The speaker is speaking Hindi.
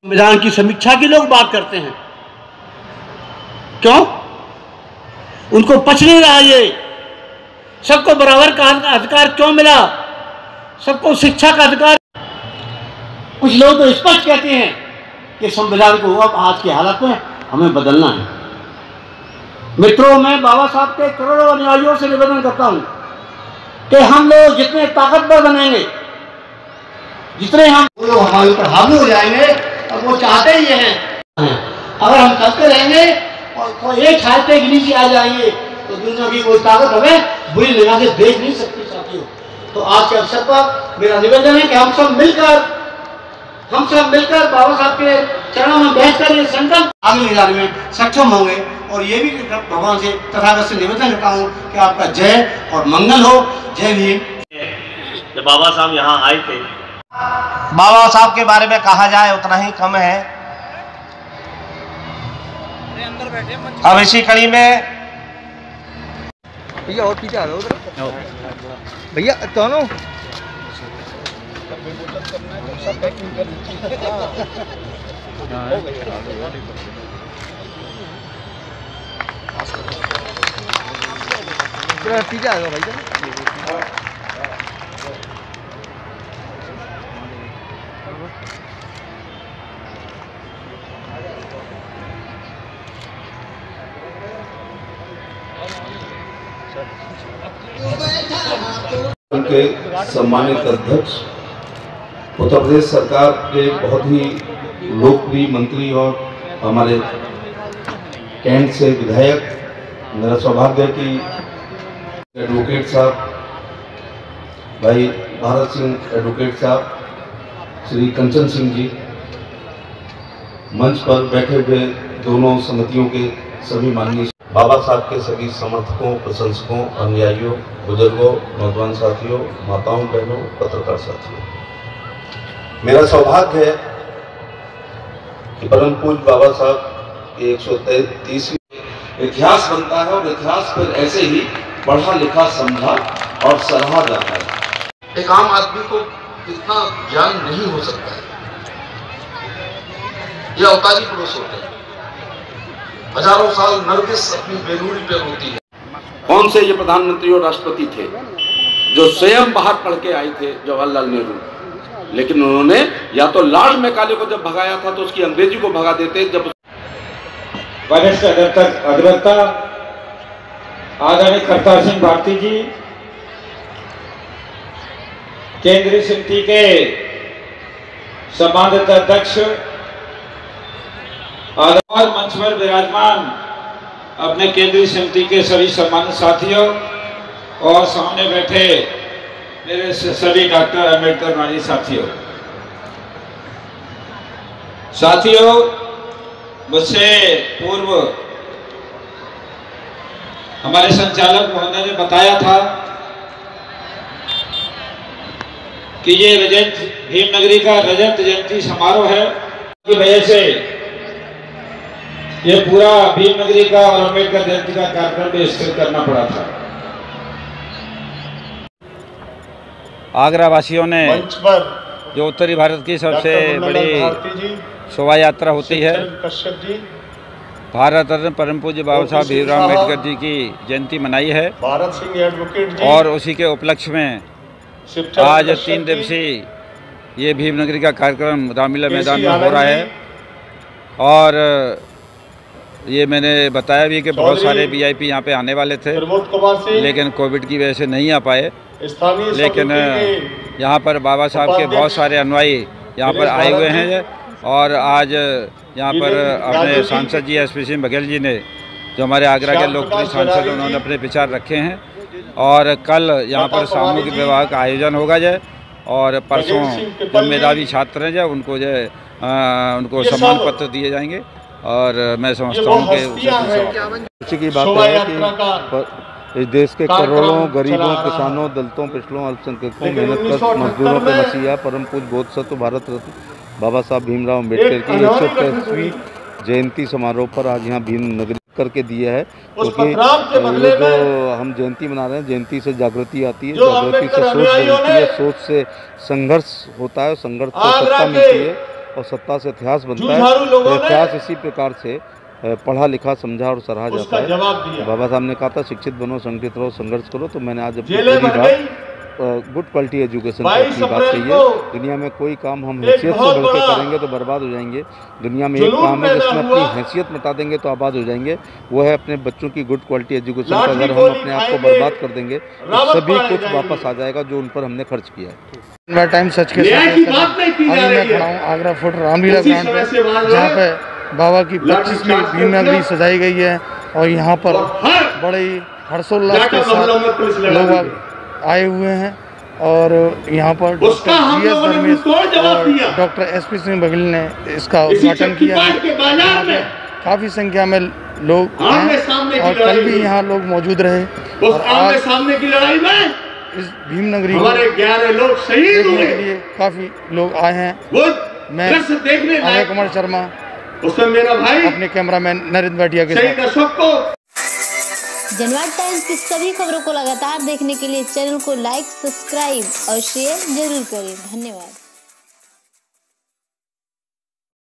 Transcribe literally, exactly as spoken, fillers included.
संविधान की समीक्षा की लोग बात करते हैं, क्यों? उनको पच नहीं रहा ये। सबको बराबर का अधिकार क्यों मिला? सबको शिक्षा का अधिकार। कुछ लोग तो स्पष्ट कहते हैं कि संविधान को अब आज की हालत में हमें बदलना है। मित्रों, मैं बाबा साहब के करोड़ों अनुयायियों से निवेदन करता हूं कि हम लोग जितने ताकतवर बनेंगे, जितने हम लोग हमारे ऊपर हावी हो जाएंगे, और वो चाहते ही हैं, अगर हम चलते रहेंगे और कोई एक छाल के नीचे आ जाएंगे तो दुनिया की कोई ताकत हमें बुरी निगाह से देख नहीं सकती। साथियों, तो आज के अवसर पर मेरा निवेदन है कि हम सब मिलकर हम सब मिलकर बाबा साहब के चरणों में बैठकर ये संकल्प आगे ले जाने में सक्षम होंगे। और ये भी भगवान से तथागत से निवेदन करता हूँ कि आपका जय और मंगल हो। जय भीम। जब बाबा साहब यहाँ आए थे, बाबा साहब के बारे में कहा जाए उतना ही कम है। अब इसी कड़ी में भैया और पीछे आ रहे हो भैया दोनों पीछे आ रहे हो भैया। उनके सम्मानित अध्यक्ष, उत्तर प्रदेश सरकार के बहुत ही लोकप्रिय मंत्री और हमारे कैंट से विधायक, मेरा सौभाग्य है कि एडवोकेट साहब भाई भारत सिंह एडवोकेट साहब, श्री कंचन सिंह जी, मंच पर बैठे हुए दोनों समितियों के सभी माननीय बाबा साहब के सभी समर्थकों, प्रशंसकों, अनुयायियों, बुजुर्गों, नौजवान साथियों, माताओं, बहनों, पत्रकार साथियों, मेरा सौभाग्य है कि परम पूज्य बाबा साहब के एक सौ तैंतीसवीं इतिहास बनता है और इतिहास पर ऐसे ही पढ़ा लिखा, समझा और सराहा जाता है। एक आम आदमी को इतना ज्ञान नहीं हो सकता है। ये अवतारी पुरुष होते हैं। हजारों साल नरगिस अपनी बेलूरी पे होती है। कौन से ये प्रधानमंत्री और राष्ट्रपति थे जो स्वयं बाहर पढ़ के आए थे? जवाहरलाल नेहरू। लेकिन उन्होंने या तो लॉर्ड मैकाले को जब भगाया था तो उसकी अंग्रेजी को भगा देते। जब वरिष्ठ अधिवक्ता आदरणीय करतार सिंह भारती जी, केंद्रीय समिति के सम्मानित अध्यक्ष और मंच पर विराजमान अपने केंद्रीय समिति के सभी सम्मानित साथियों और सामने बैठे मेरे सभी डॉक्टर अम्बेडकर वाली साथियों साथियों मुझसे पूर्व हमारे संचालक महोदय ने बताया था कि ये रजत भीमनगरी का रजत जयंती समारोह है, की वजह से ये पूरा भीमनगरी का और अम्बेडकर जयंती का कार्यक्रम भी स्थिर करना पड़ा था। आगरा वासियों ने जो उत्तरी भारत की सबसे बड़ी शोभा यात्रा होती है, भारत रत्न परम पूज्य बाबा साहब भीमराव अम्बेडकर जी की जयंती मनाई है। भारत सिंह एडवोकेट जी और उसी के उपलक्ष्य में आज तीन दिवसीय ये भीमनगरी का कार्यक्रम रामलीला मैदान में हो रहा है। और ये मैंने बताया भी कि बहुत सारे वीआईपी यहाँ पे आने वाले थे, लेकिन कोविड की वजह से नहीं आ पाए। लेकिन यहाँ पर बाबा साहब के बहुत सारे अनुयायी यहाँ पर आए हुए हैं। और आज यहाँ पर अपने सांसद जी एस पी सिंह बघेल जी ने, जो हमारे आगरा के लोकप्रिय सांसद, उन्होंने अपने विचार रखे हैं। और कल यहाँ पर सामूहिक विवाह का आयोजन होगा जाए और परसों जो मेधावी छात्र हैं जो उनको जो उनको सम्मान पत्र दिए जाएंगे। और मैं समझता हूँ कि खुशी की बात है कि इस देश के करोड़ों गरीबों, किसानों, दलितों, पिछड़ों, अल्पसंख्यकों, मेहनत मजदूरों के मसीहा परम पूज्य बोधिसत्व भारत रत्न बाबा साहब भीमराव अम्बेडकर की एक सौ पैंतीसवीं जयंती समारोह पर आज यहाँ भीमनगरी करके दिया है। क्योंकि ये जो हम जयंती मना रहे हैं, जयंती से जागृति आती है, जागृति से सोच बनती है, सोच से संघर्ष होता है, संघर्ष से सत्ता मिलती है। और सत्ता से इतिहास बनता है। तो इतिहास इसी प्रकार से पढ़ा लिखा समझा और सराहा जाता है। बाबा साहब ने कहा था शिक्षित बनो, संगठित रहो, संघर्ष करो। तो मैंने आज अपनी पूरी बात गुड क्वालिटी एजुकेशन पर अपनी बात कही है। दुनिया में कोई काम हम हैसियत से बढ़ के करेंगे तो बर्बाद हो जाएंगे। दुनिया में एक काम है जिसमें अपनी हैसियत मिटा देंगे तो आबाद हो जाएंगे, वो है अपने बच्चों की गुड क्वालिटी एजुकेशन पर। अगर हम अपने आप को बर्बाद कर देंगे तो सभी कुछ वापस आ जाएगा जो उन पर हमने खर्च किया है। मैं टाइम सच के साथ अभी मैं खड़ा हूँ आगरा फोर्ट रामलीला ग्राउंड पे, जहाँ पे बाबा की पच्चीसवीं भीम नगरी सजाई गई है और यहाँ पर बड़े हर्षोल्लास के साथ लोग आए हुए हैं। और यहाँ पर डॉक्टर जी एस धर्मेश और doctor S P Singh Baghel ने इसका उद्घाटन किया है। काफ़ी संख्या में लोग हैं और कल भी यहाँ लोग मौजूद रहे। और आज सामने की लड़ाई में इस भीम नगरी हमारे ग्यारह लोग शहीद हुए के लिए काफ़ी लोग आए हैं। मैं अभय कुमार शर्मा, उसमें मेरा भाई, अपने कैमरामैन नरेंद्र भाटिया के साथ। जनवाद टाइम्स की सभी खबरों को लगातार देखने के लिए चैनल को लाइक, सब्सक्राइब और शेयर जरूर करें। धन्यवाद।